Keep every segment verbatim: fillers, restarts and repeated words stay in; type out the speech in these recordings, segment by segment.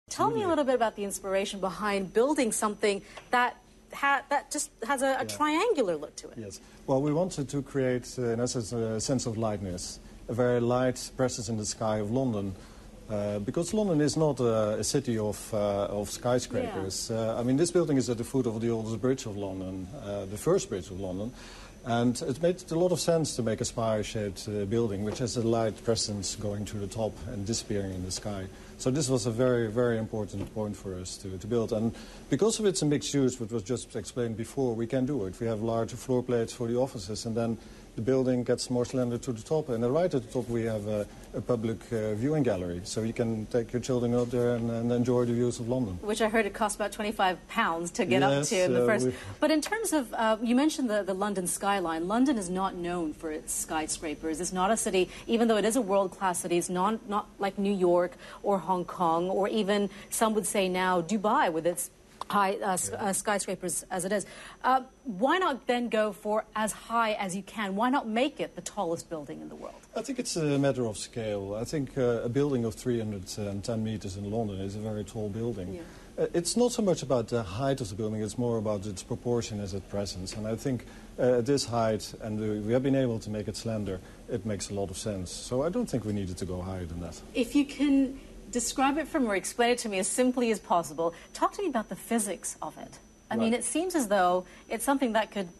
Tell me a little bit about the inspiration behind building something that ha that just has a, a yeah. triangular look to it. Yes. Well, we wanted to create, uh, in essence, a sense of lightness, a very light presence in the sky of London. Uh, because London is not a, a city of, uh, of skyscrapers. Yeah. Uh, I mean, this building is at the foot of the oldest bridge of London, uh, the first bridge of London. And it made a lot of sense to make a spire-shaped uh, building, which has a light presence going to the top and disappearing in the sky. So this was a very, very important point for us to, to build. And because of it's a mixed use, which was just explained before, we can do it. We have larger floor plates for the offices, and then the building gets more slender to the top. And right at the top we have a, a public uh, viewing gallery, so you can take your children out there and, and enjoy the views of London. Which I heard it costs about twenty-five pounds to get yes, up to in the uh, first. But in terms of, uh, you mentioned the, the London skyline. London is not known for its skyscrapers. It's not a city, even though it is a world-class city, it's not, not like New York or Hong Kong, or even, some would say now, Dubai with its high uh, yeah. uh, skyscrapers as it is. Uh, why not then go for as high as you can? Why not make it the tallest building in the world? I think it's a matter of scale. I think uh, a building of three hundred ten meters in London is a very tall building. Yeah. Uh, it's not so much about the height of the building, it's more about its proportion as its presence. And I think uh, at this height, and uh, we have been able to make it slender, it makes a lot of sense. So I don't think we needed to go higher than that. If you can describe it from, or explain it to me as simply as possible. Talk to me about the physics of it. I right. mean, it seems as though it's something that could...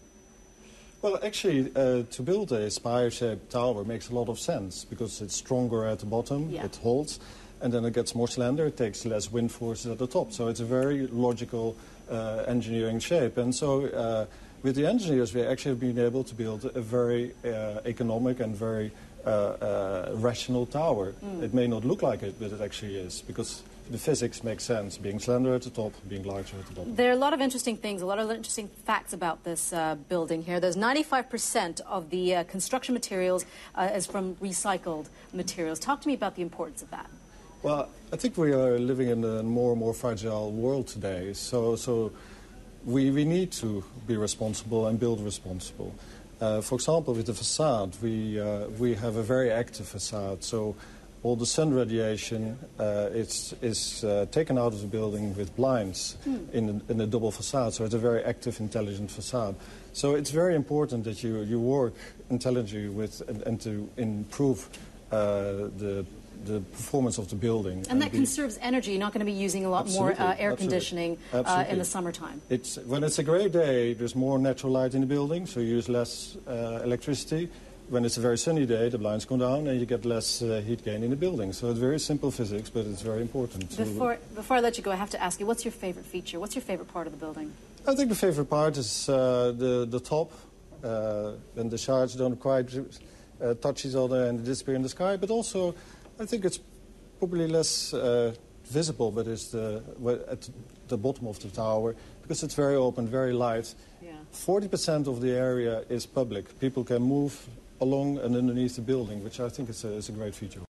Well, actually, uh, to build a spire-shaped tower makes a lot of sense, because it's stronger at the bottom, yeah. it holds, and then it gets more slender, it takes less wind forces at the top. So it's a very logical uh, engineering shape. And so uh, with the engineers, we actually have been able to build a very uh, economic and very Uh, uh, rational tower. Mm. It may not look like it, but it actually is, because the physics make sense, being slender at the top, being larger at the bottom. There are a lot of interesting things, a lot of interesting facts about this uh, building here. There's ninety-five percent of the uh, construction materials uh, is from recycled materials. Talk to me about the importance of that. Well, I think we are living in a more and more fragile world today, so, so we, we need to be responsible and build responsible. Uh, for example, with the facade, we, uh, we have a very active facade, so all the sun radiation uh, is, is uh, taken out of the building with blinds mm. in, a, in a double facade, so it's a very active, intelligent facade. So it's very important that you, you work intelligently with and, and to improve uh, the the performance of the building. And, and that conserves energy. You're not going to be using a lot absolutely, more uh, air absolutely, conditioning uh, in the summertime. It's, when it's a grey day, there's more natural light in the building, so you use less uh, electricity. When it's a very sunny day, the blinds go down and you get less uh, heat gain in the building. So it's very simple physics, but it's very important. Before, before I let you go, I have to ask you, what's your favorite feature? What's your favorite part of the building? I think the favorite part is uh, the, the top, uh, when the shards don't quite uh, touch each other and disappear in the sky, but also I think it's probably less uh, visible, but it's the, at the bottom of the tower, because it's very open, very light. forty percent of the area is public. People can move along and underneath the building, which I think is a, is a great feature.